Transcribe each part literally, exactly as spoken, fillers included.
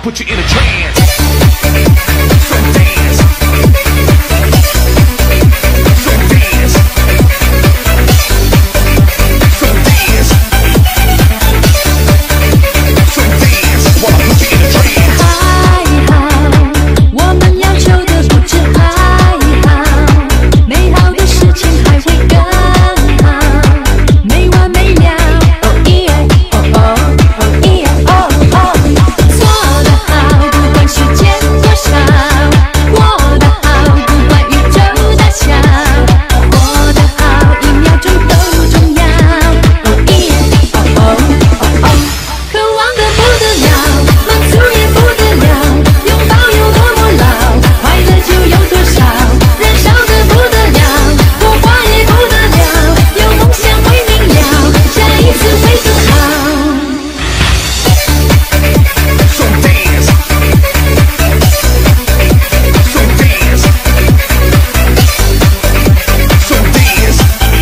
put you in a trance. So dance. So dance. So dance. So dance. While I put you in a trance. 还好，我们要求的不止还好，美好的事情还会更好，没完没了。哦耶，哦哦，哦耶，哦哦，做得好，不管时间多少，过得好，不管宇宙大小，活得好，一秒钟都重要。哦耶，哦哦，哦哦，渴望的不得了，满足也不得了，拥抱有多么老，快乐就有多少，燃烧的不得了，火花也不得了，有梦想会明了，下一次会更好。 So dance. So dance. So dance.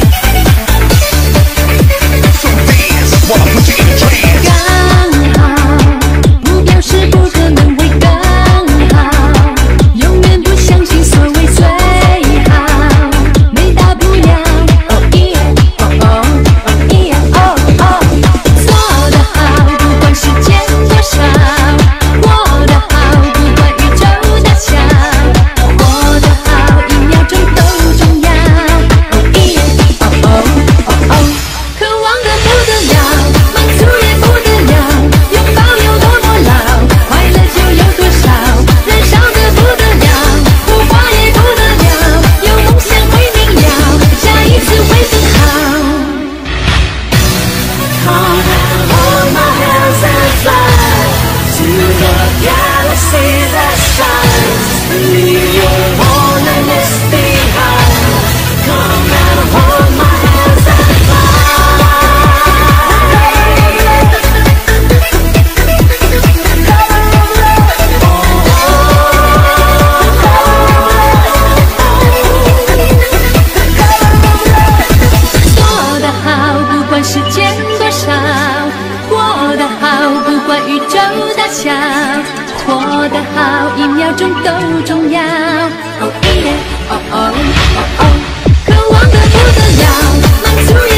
So dance. While I put you in a trance. 刚好，不表示不可能会更好，永远不相信所谓最好，没大不了。哦耶，哦哦，哦耶，哦哦，做得好，不管时间多少，过得好，不管宇宙大小，活得好，一秒钟都重要。哦耶，哦哦，哦哦，渴望的不得了，满足也不得了，拥抱有多么老，快乐就有多少，燃烧的不得了，火花也不得了，有梦想会明了，下一次会更好。 Come and hold my hands and fly to the galaxy that shines. Leave your loneliness behind. Come and hold my hands and fly. 做得好，不管时间多少，过得好，不管宇宙大小，活得好，一秒钟都重要。哦耶，哦哦，哦哦，渴望的不得了，满足也